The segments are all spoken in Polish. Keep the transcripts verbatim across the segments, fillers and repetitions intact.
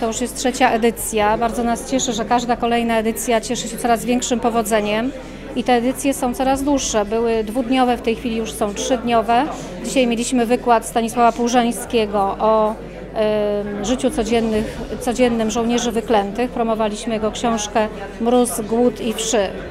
już jest trzecia edycja. Bardzo nas cieszy, że każda kolejna edycja cieszy się coraz większym powodzeniem i te edycje są coraz dłuższe. Były dwudniowe, w tej chwili już są trzydniowe. Dzisiaj mieliśmy wykład Stanisława Płużeńskiego o y, życiu codziennych, codziennym żołnierzy wyklętych. Promowaliśmy jego książkę Mróz, Głód i Wszy. Y,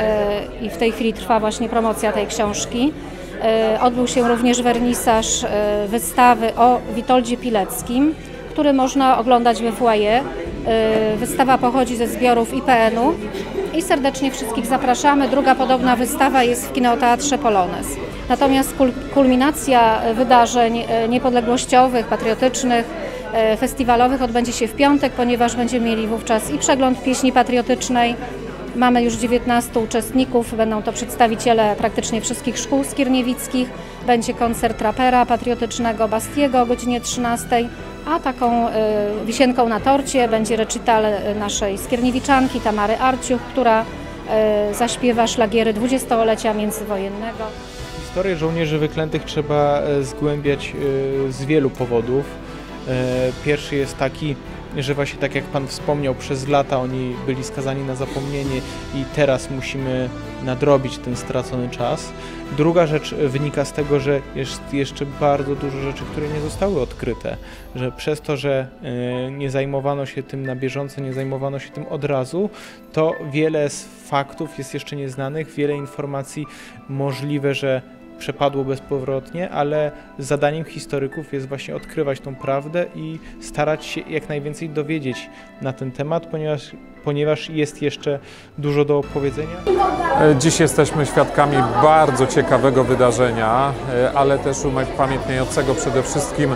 I w tej chwili trwa właśnie promocja tej książki. Odbył się również wernisaż wystawy o Witoldzie Pileckim, który można oglądać we foyer. Wystawa pochodzi ze zbiorów I P N u i serdecznie wszystkich zapraszamy. Druga podobna wystawa jest w Kinoteatrze Polonez. Natomiast kulminacja wydarzeń niepodległościowych, patriotycznych, festiwalowych odbędzie się w piątek, ponieważ będziemy mieli wówczas i przegląd pieśni patriotycznej. Mamy już dziewiętnastu uczestników, będą to przedstawiciele praktycznie wszystkich szkół skierniewickich. Będzie koncert rapera patriotycznego Bastiego o godzinie trzynastej, a taką y, wisienką na torcie będzie recital naszej skierniewiczanki Tamary Arciuch, która y, zaśpiewa szlagiery dwudziestolecia międzywojennego. Historię żołnierzy wyklętych trzeba zgłębiać y, z wielu powodów. Y, pierwszy jest taki, że właśnie tak jak Pan wspomniał, przez lata oni byli skazani na zapomnienie i teraz musimy nadrobić ten stracony czas. Druga rzecz wynika z tego, że jest jeszcze bardzo dużo rzeczy, które nie zostały odkryte, że przez to, że nie zajmowano się tym na bieżąco, nie zajmowano się tym od razu, to wiele z faktów jest jeszcze nieznanych, wiele informacji możliwe, że przepadło bezpowrotnie, ale zadaniem historyków jest właśnie odkrywać tą prawdę i starać się jak najwięcej dowiedzieć na ten temat, ponieważ, ponieważ jest jeszcze dużo do opowiedzenia. Dziś jesteśmy świadkami bardzo ciekawego wydarzenia, ale też upamiętniającego przede wszystkim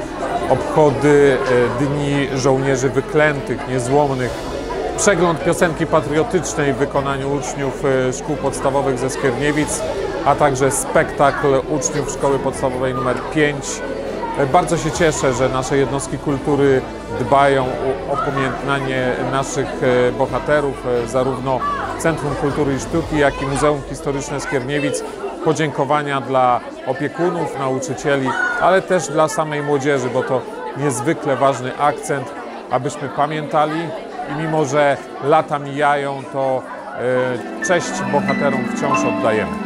obchody Dni Żołnierzy Wyklętych, Niezłomnych. Przegląd piosenki patriotycznej w wykonaniu uczniów szkół podstawowych ze Skierniewic, a także spektakl uczniów szkoły podstawowej numer pięć. Bardzo się cieszę, że nasze jednostki kultury dbają o upamiętnianie naszych bohaterów, zarówno Centrum Kultury i Sztuki, jak i Muzeum Historyczne Skierniewic. Podziękowania dla opiekunów, nauczycieli, ale też dla samej młodzieży, bo to niezwykle ważny akcent, abyśmy pamiętali i mimo, że lata mijają, to cześć bohaterom wciąż oddajemy.